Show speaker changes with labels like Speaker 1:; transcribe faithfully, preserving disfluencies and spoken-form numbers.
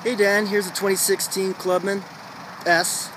Speaker 1: Hey Dan, here's a twenty sixteen Clubman S.